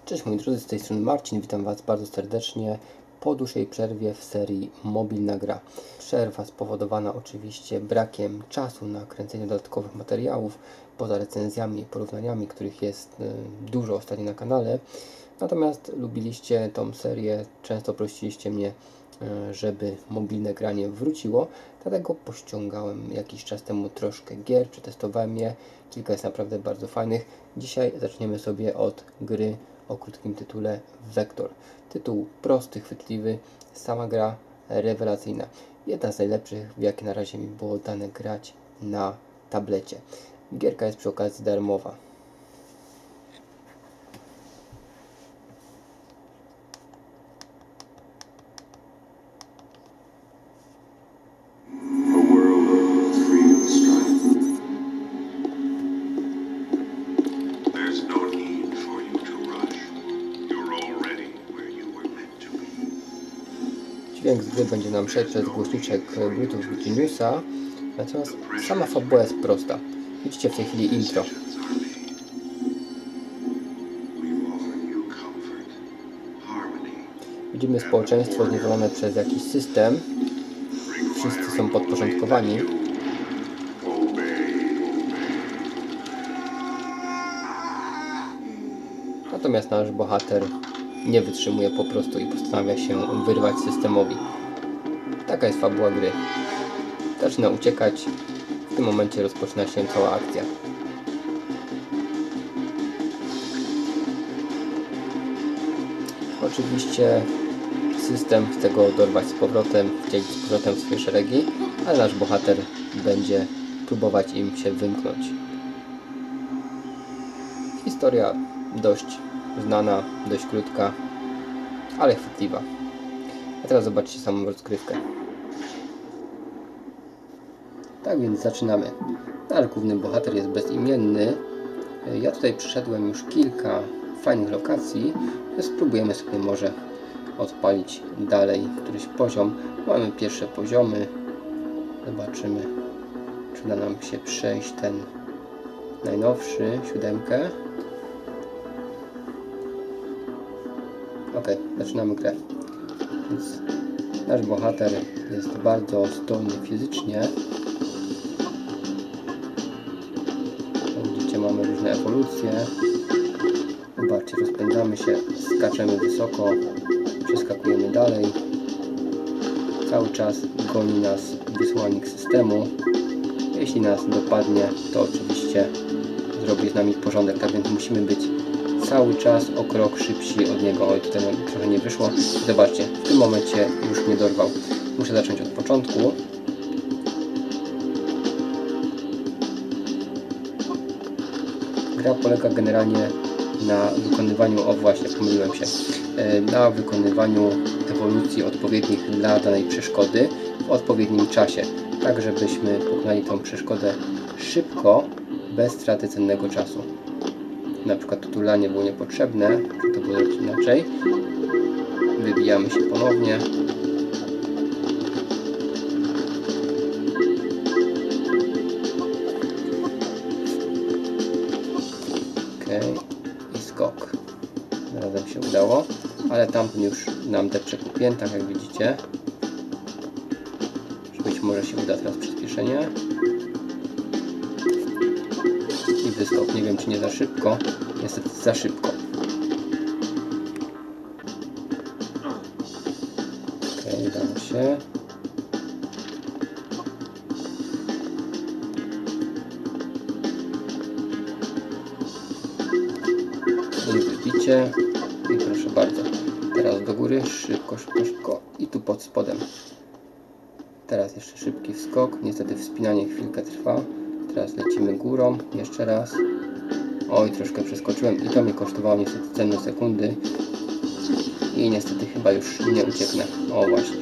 Cześć moi drodzy, z tej strony Marcin, witam Was bardzo serdecznie po dłuższej przerwie w serii Mobilna Gra. Przerwa spowodowana oczywiście brakiem czasu na kręcenie dodatkowych materiałów, poza recenzjami i porównaniami, których jest dużo ostatnio na kanale. Natomiast lubiliście tą serię, często prosiliście mnie, żeby mobilne granie wróciło, dlatego pościągałem jakiś czas temu troszkę gier, przetestowałem je, kilka jest naprawdę bardzo fajnych. Dzisiaj zaczniemy sobie od gry o krótkim tytule Vector. Tytuł prosty, chwytliwy, sama gra rewelacyjna. Jedna z najlepszych, w jakie na razie mi było dane grać na tablecie. Gierka jest przy okazji darmowa. Dźwięk z gry będzie nam szedł przez głośniczek Bluetooth Geniusa, natomiast sama fabuła jest prosta. Widzicie w tej chwili intro. Widzimy społeczeństwo zniewolone przez jakiś system. Wszyscy są podporządkowani. Natomiast nasz bohater nie wytrzymuje po prostu i postanawia się wyrwać systemowi. Taka jest fabuła gry. Zaczyna uciekać. W tym momencie rozpoczyna się cała akcja. Oczywiście system chce go dorwać z powrotem, wcielić z powrotem w swoje szeregi, ale nasz bohater będzie próbować im się wymknąć. Historia dość znana, dość krótka, ale chwytliwa. A teraz zobaczcie samą rozgrywkę. Tak więc zaczynamy. Nasz główny bohater jest bezimienny. Ja tutaj przeszedłem już kilka fajnych lokacji. Spróbujemy sobie może odpalić dalej któryś poziom. Mamy pierwsze poziomy. Zobaczymy, czy uda nam się przejść ten najnowszy, 7. Ok, zaczynamy grę. Więc nasz bohater jest bardzo zdolny fizycznie. Widzicie, mamy różne ewolucje. Zobaczcie, rozpędzamy się, skaczemy wysoko, przeskakujemy dalej. Cały czas goni nas wysłannik systemu. Jeśli nas dopadnie, to oczywiście zrobi z nami porządek, tak więc musimy być cały czas o krok szybsi od niego. Oj, tutaj trochę nie wyszło. Zobaczcie, w tym momencie już mnie dorwał. Muszę zacząć od początku. Gra polega generalnie na wykonywaniu, o właśnie, pomyliłem się, na wykonywaniu ewolucji odpowiednich dla danej przeszkody w odpowiednim czasie, tak żebyśmy pokonali tą przeszkodę szybko, bez straty cennego czasu. Na przykład tutulanie było niepotrzebne, to było zrobić inaczej. Wybijamy się ponownie. Ok, i skok. Razem się udało, ale tamten już nam depcze po piętach, jak widzicie. Być może się uda teraz przyspieszenie. I wyskok. Nie wiem, czy nie za szybko. Niestety za szybko. Ok, udało się. I wybicie. I proszę bardzo. Teraz do góry. Szybko, szybko, szybko. I tu pod spodem. Teraz jeszcze szybki wskok. Niestety wspinanie chwilkę trwa. Teraz lecimy górą. Jeszcze raz. Oj, troszkę przeskoczyłem i to mi kosztowało niestety cenne sekundy. I niestety chyba już nie ucieknę. O, właśnie.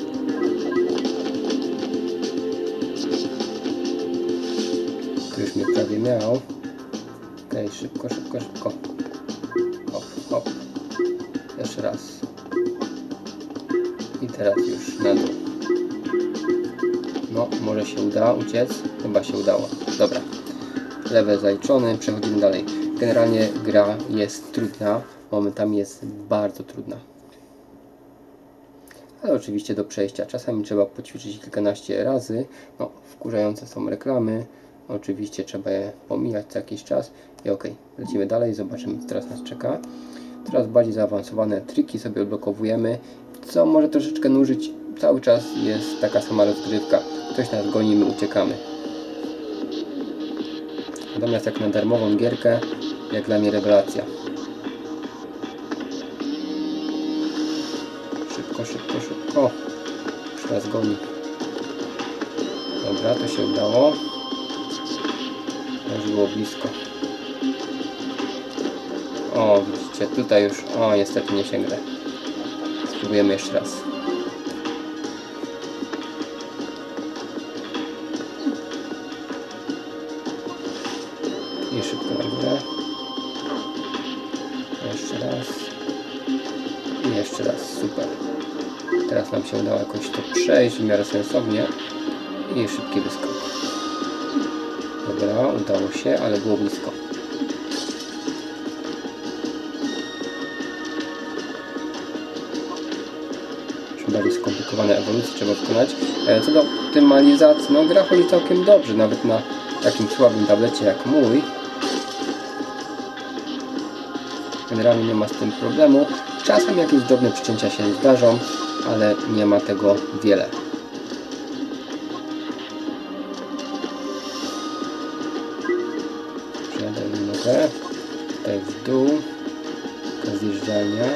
Tu już mnie prawie miał. Ok, szybko, szybko, szybko. Hop, hop. Jeszcze raz. I teraz już na dół. No, może się uda uciec. Chyba się udało. Dobra. Level zaliczony. Przechodzimy dalej. Generalnie gra jest trudna, momentami jest bardzo trudna. Ale oczywiście do przejścia. Czasami trzeba poćwiczyć kilkanaście razy. No, wkurzające są reklamy. Oczywiście trzeba je pomijać co jakiś czas. I ok, lecimy dalej, zobaczymy co teraz nas czeka. Coraz bardziej zaawansowane triki sobie odblokowujemy, co może troszeczkę nużyć. Cały czas jest taka sama rozgrywka. Ktoś nas goni, my uciekamy. Natomiast jak na darmową gierkę, jak dla mnie rewelacja. Szybko, szybko, szybko. Już nas goni. Dobra, to się udało. Już było blisko. O, widzicie, tutaj już... O, niestety nie sięgnę. Spróbujemy jeszcze raz. I szybko na górę. Jeszcze raz. I jeszcze raz. Super. Teraz nam się udało jakoś to przejść w miarę sensownie. I szybki wyskok. Dobra, udało się, ale było blisko. Bardziej skomplikowane ewolucje trzeba wykonać. Co do optymalizacji, no gra chodzi całkiem dobrze, nawet na takim słabym tablecie jak mój. Generalnie nie ma z tym problemu. Czasem jakieś drobne przycięcia się zdarzą, ale nie ma tego wiele. Przejadę nogę. Tutaj w dół. To zjeżdżalnia.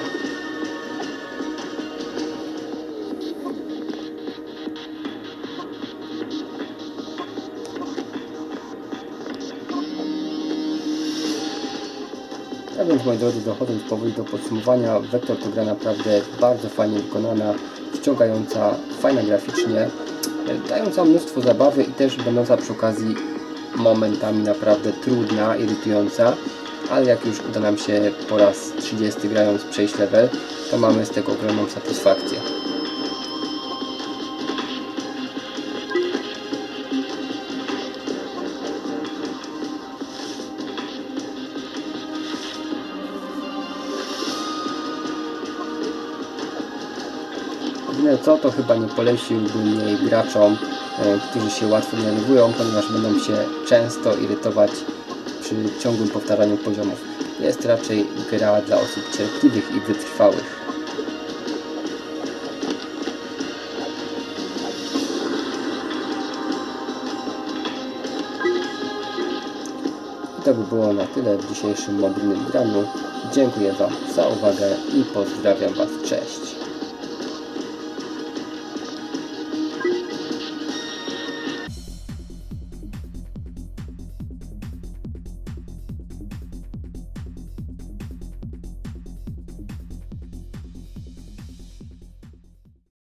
A więc, moi drodzy, dochodząc powoli do podsumowania, Vector to gra naprawdę bardzo fajnie wykonana, wciągająca, fajna graficznie, dająca mnóstwo zabawy i też będąca przy okazji momentami naprawdę trudna, irytująca, ale jak już uda nam się po raz 30 grając przejść level, to mamy z tego ogromną satysfakcję. Jedyne co, to chyba nie poleciłbym jej graczom, którzy się łatwo denerwują, ponieważ będą się często irytować przy ciągłym powtarzaniu poziomów. Jest raczej gra dla osób cierpliwych i wytrwałych. I to by było na tyle w dzisiejszym mobilnym graniu. Dziękuję Wam za uwagę i pozdrawiam Was. Cześć!